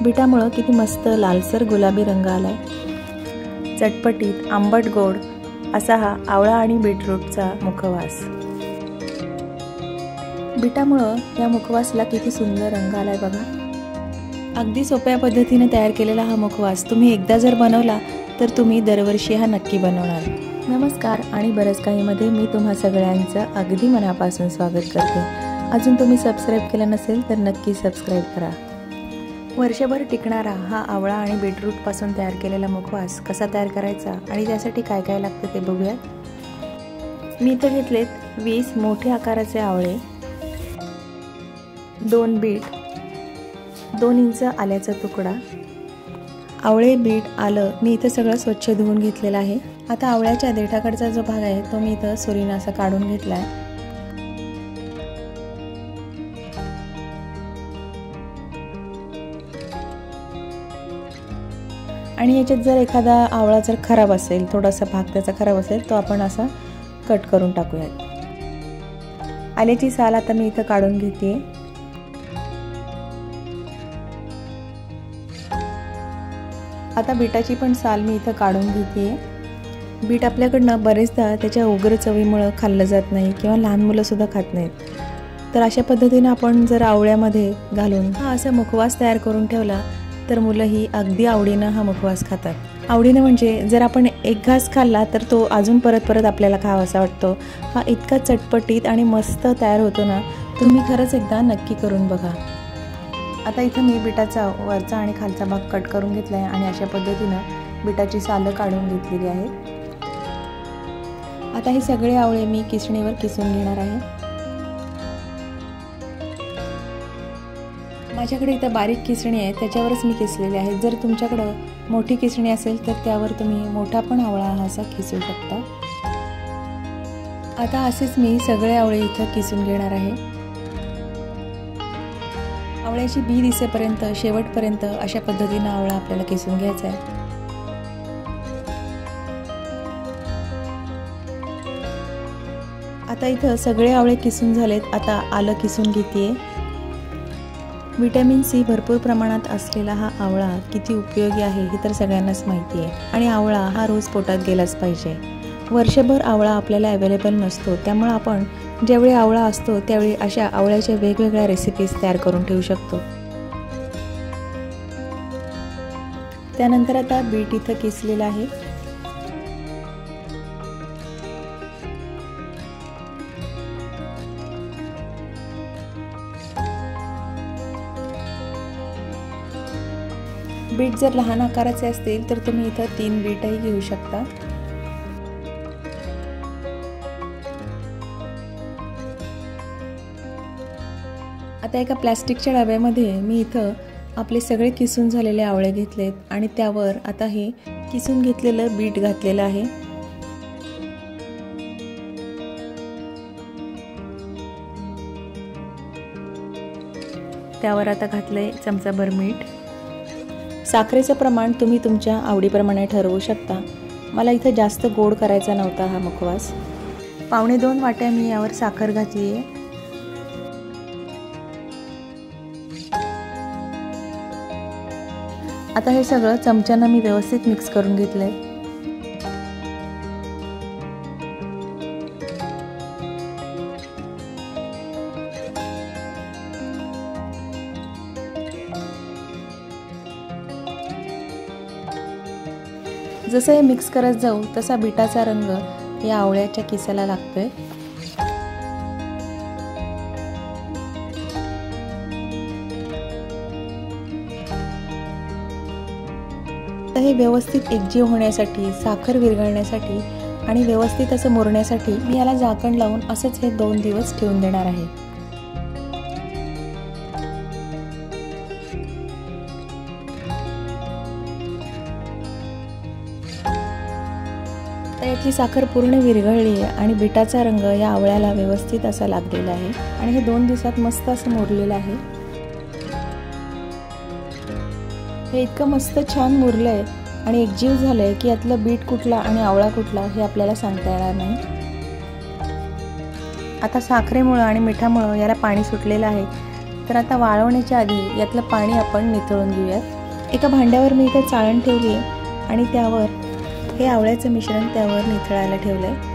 बीटामुळे किती मस्त लालसर गुलाबी रंग आलाय। चटपटीत आंबट गोड असा हा आवळा आणि बीटरूटचा मुखवास। बीटामुळे या मुखवासला किती सुंदर रंग आलाय बघा। अगदी सोप्या पद्धतीने तयार केलेला हा मुखवास तुम्ही एकदा जर बनवला तर तुम्ही दरवर्षी हा नक्की बनवणार। नमस्कार आणि बरंच काही मध्ये मी तुम्हा सगळ्यांचं अगदी मनापासून स्वागत करते। अजून तुम्ही सबस्क्राइब केलं नसेल तर नक्की सबस्क्राइब करा। वर्षभर टिकणारा हा आवळा आणि बीटरूट पासून तयार केलेला मुखवास कसा तयार करायचा आणि त्यासाठी काय काय लागतं ते बघूया। मी इथे घेतलेत 20 मोठे आकाराचे आवळे, 2 बीट, 2 इंच आल्याचा तुकडा। आवळे, बीट, आलं मी इथे सगळं स्वच्छ धुवून घेतलेलं आहे। आता आवळ्याच्या देठाकडचा जो भाग आहे तो मी इथे सुरीने असा काढून घेतला आहे। आणि याच्यात जर एखादा आवळा जर खराब असेल, थोडासा भाग त्याचा खराब असेल तो आपण असा कट करून टाकूयात। आल्याची साल आता मी इथं काढून घेते। आता बीटाची पण साल मी इथं काढून घेते। बीट आपल्याकडनं बरेचदा त्याच्या उग्र चवीमुळे खाल्लं जात नाही किंवा लहान मुलं सुद्धा खात नाहीत। तर अशा पद्धतीने आपण जर आवळ्यामध्ये घालून हा असा मुखवास तयार करून ठेवला तर मुलंही अगदी आवडीनं हा मुखवास खातात। आवडीनं म्हणजे जर आपण एक घास खाल्ला तर तो अजून परत आपल्याला खावासा वाटतो। हा इतका चटपटीत आणि मस्त तयार होतो ना, तुम्ही खरंच एकदा नक्की करून बघा। आता इथं मी बीटाचा वरचा आणि खालचा भाग कट करून घेतला आहे आणि अशा पद्धतीनं बीटाची सालं काढून घेतलेली आहेत। आता हे सगळे आवळे मी किसणीवर किसून घेणार आहे। माझ्याकडे इथं बारीक किसणी आहे त्याच्यावरच मी किसलेली आहे। जर तुमच्याकडं मोठी किसणी असेल तर त्यावर तुम्ही मोठा पण आवळा असा किसू शकता। आता असेच मी सगळे आवळे इथं किसून घेणार आहे। आवळ्याची बी दिसेपर्यंत शेवटपर्यंत अशा पद्धतीने आवळा आपल्याला किसून घ्यायचा आहे। आता इथं सगळे आवळे किसून झालेत। आता आलं किसून घेते। व्हिटॅमिन सी भरपूर प्रमाणात असलेला हा आवळा किती उपयोगी आहे हे तर सगळ्यांनाच माहिती आहे आणि आवळा हा रोज पोटात गेलाच पाहिजे। वर्षभर आवळा आपल्याला अवेलेबल नसतो, त्यामुळे आपण ज्यावेळी आवळा असतो त्यावेळी अशा आवळ्याच्या वेगवेगळ्या रेसिपीज तयार करून ठेवू शकतो। त्यानंतर आता बीट इथं किसलेलं आहे। बीट जर लहान आकाराचे असतील तर तुम्ही इथं 3 बीटही घेऊ शकता। आता एका प्लास्टिकच्या डब्यामध्ये मी इथं आपले सगळे किसून झालेले आवळे घेतलेत आणि त्यावर आता हे किसून घेतलेलं बीट घातलेलं आहे। त्यावर आता घातलंय चमचाभर मीठ। साखरेचं प्रमाण तुम्ही तुमच्या आवडीप्रमाणे ठरवू शकता। मला इथं जास्त गोड करायचा नव्हता हा मुखवास। 1.25 वाट्या मी यावर साखर घातली आहे। आता हे सगळं चमच्यानं मी व्यवस्थित मिक्स करून घेतलंय। जसं हे मिक्स करत जाऊ तसा बीटाचा रंग या आवळ्याच्या किसाला लागतोय। तर हे व्यवस्थित एकजीव होण्यासाठी, साखर विरघळण्यासाठी आणि व्यवस्थित असं मुरण्यासाठी मी याला झाकण लावून असंच हे 2 दिवस ठेवून देणार आहे। यातली साखर पूर्ण विरघळली आहे आणि बीटाचा रंग या आवळ्याला व्यवस्थित असा लागलेला आहे आणि हे 2 दिवसात मस्त असं मुरलेलं आहे। हे इतकं मस्त छान मुरलंय आणि एकजीव झालंय की यातलं बीट कुठला आणि आवळा कुठला हे आपल्याला सांगता येणार नाही। आता साखरेमुळे आणि मिठामुळे याला पाणी सुटलेलं आहे, तर आता वाळवण्याच्या आधी यातलं पाणी आपण निथळून घेऊयात। एका भांड्यावर मी इथं चाळण ठेवली आहे आणि त्यावर हे आवळ्याचं मिश्रण त्यावर निथळायला ठेवलं आहे.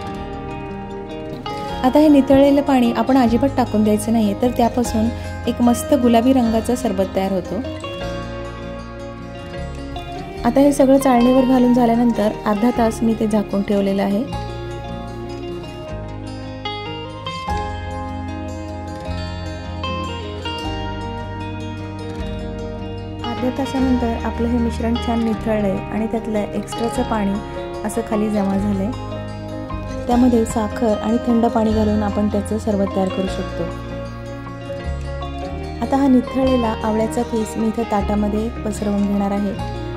आता हे निथळलेलं पाणी आपण अजिबात टाकून द्यायचं नाही, तर त्यापासून एक मस्त गुलाबी रंगाचा सरबत तयार होतो. आता हे सगळं चाळणीवर घालून झाल्यानंतर अर्धा तास मी ते झाकून ठेवलेलं आहे. अर्ध्या तासानंतर आपलं हे मिश्रण छान निथळलंय आणि त्यातलं एक्स्ट्राचं पाणी असं खाली जमा झालंय. त्यामध्ये साखर आणि थंड पाणी घालून आपण त्याचं सरबत तयार करू शकतो. आता हा निथळलेला आवळ्याचा किस मी इथं ताटामध्ये पसरवून घेणार आहे.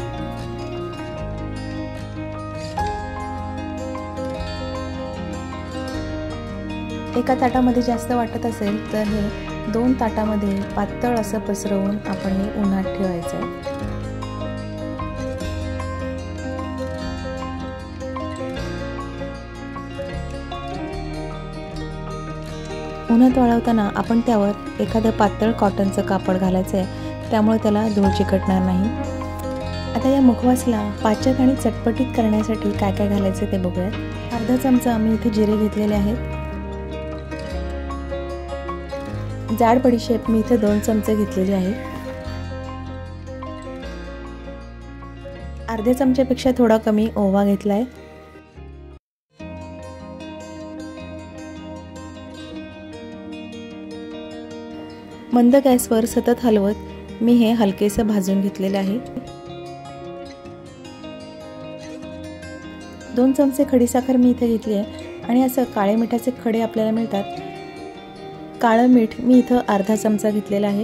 एका ताटामध्ये जास्त वाटत असेल तर हे 2 ताटामध्ये पातळ असं पसरवून आपण हे उन्हात ठेवायचं आहे. उन्हात वाळवताना आपण त्यावर एखादं पातळ कॉटनचं कापड घालायचं आहे, त्यामुळे त्याला धूळ चिकटणार नाही. आता या मुखवासला पाचक आणि चटपटीत करण्यासाठी काय काय घालायचं ते बघूयात. अर्धा चमचा मी इथे जिरे घेतलेले आहेत. जाड बडीशेप मी इथे 2 चमचे घेतलेले आहे. अर्ध्या चमच्यापेक्षा थोडा कमी ओवा घेतलाय. मंद गॅसवर सतत हलवत मी हे हलकेसं भाजून घेतलेले आहे. 2 चमचे खडीसाखर मी इथे घेतली आहे आणि असं काळे मिठाचे खडे आपल्याला मिळतात. काळं मीठ मी इथं अर्धा चमचा घेतलेला आहे.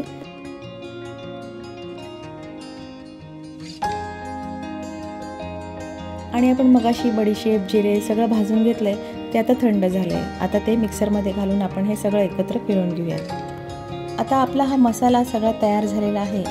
आणि आपण मगाशी बडीशेप जिरे सगळं भाजून घेतलंय, ते आता थंड झालंय. आता ते मिक्सरमध्ये घालून आपण हे सगळं एकत्र फिरवून घेऊया. आता आपला हा मसाला सगळा तयार झालेला आहे.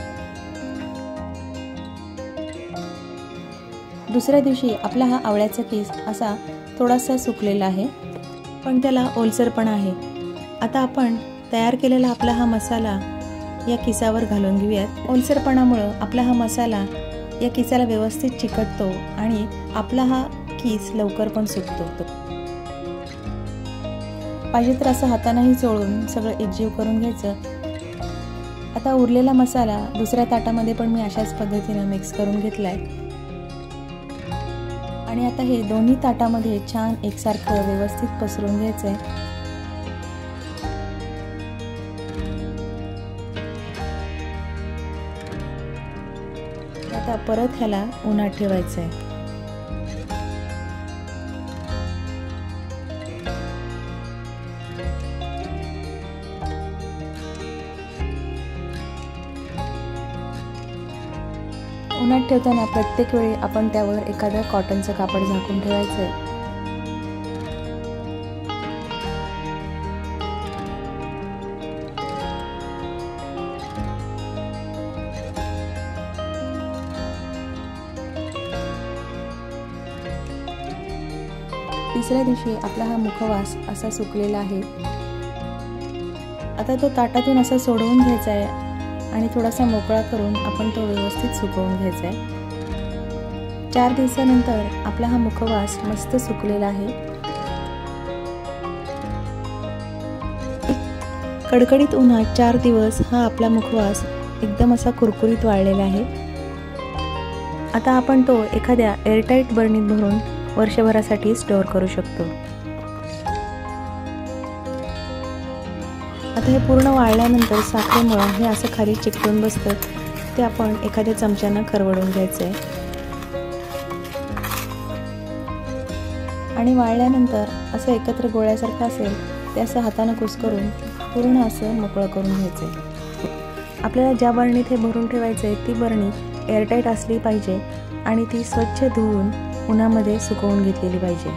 दुसऱ्या दिवशी आपला हा आवळ्याचा किस असा थोडासा सुकलेला आहे, पण त्याला ओलसरपणा आहे. आता आपण तयार केलेला आपला हा मसाला या किसावर घालून घेऊयात. ओलसरपणामुळं आपला हा मसाला या किसाला व्यवस्थित चिकटतो आणि आपला हा किस लवकर पण सुकतो. पाहिजे तर असं हातानेही चोळून सगळं एकजीव करून घ्यायचं. आता उरलेला मसाला दुसऱ्या ताटामध्ये पण मी अशाच पद्धतीने मिक्स करून घेतलाय. आणि आता हे दोन्ही ताटामध्ये छान एकसारखं व्यवस्थित पसरून घ्यायचंय. आता परत ह्याला उन्हात ठेवायचं आहे. उन्हात ठेवताना प्रत्येक वेळी आपण त्यावर एखादं कॉटनचं कापड झाकून ठेवायचं आहे. तिसऱ्या दिवशी आपला हा मुखवास असा सुकलेला आहे. आता तो ताटातून असा सोडवून घ्यायचा आहे आणि थोडासा मोकळा करून आपण तो व्यवस्थित सुकवून घ्यायचा आहे. 4 दिवसानंतर आपला हा मुखवास मस्त सुकलेला आहे. कडकडीत उन्हात 4 दिवस हा आपला मुखवास एकदम असा कुरकुरीत वाळलेला आहे. आता आपण तो एखाद्या एअरटाईट बरणीत भरून वर्षभरासाठी स्टोअर करू शकतो. आता हे पूर्ण वाळल्यानंतर साखरेमुळे हे असं खाली चिकटून बसतं, ते आपण एखाद्या चमच्यानं खरवडून घ्यायचं आहे. आणि वाळल्यानंतर असं एकत्र गोळ्यासारखं असेल ते असं हातानं कुस्करून पूर्ण असं मोकळं करून घ्यायचं आहे. आपल्याला ज्या बरणीत हे भरून ठेवायचं आहे ती बरणी एअरटाईट असली पाहिजे आणि ती स्वच्छ धुवून उन्हामध्ये सुकवून घेतलेली पाहिजे.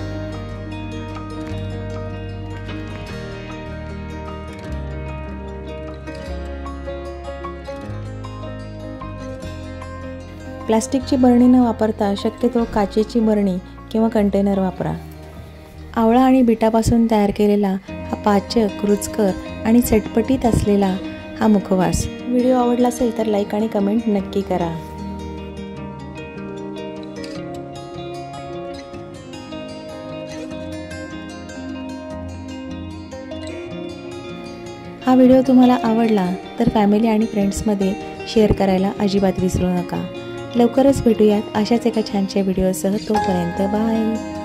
प्लास्टिकची बरणी न वापरता शक्यतो काचेची बरणी किंवा कंटेनर वापरा. आवळा आणि बीटापासून तयार केलेला हा पाचक, रुचकर आणि चटपटीत असलेला हा मुखवास. व्हिडिओ आवडला असेल तर लाईक आणि कमेंट नक्की करा. हा व्हिडिओ तुम्हाला आवडला तर फॅमिली आणि फ्रेंड्समध्ये शेअर करायला अजिबात विसरू नका. लवकरच भेटूयात अशाच एका छानशा व्हिडिओसह. तोपर्यंत बाय.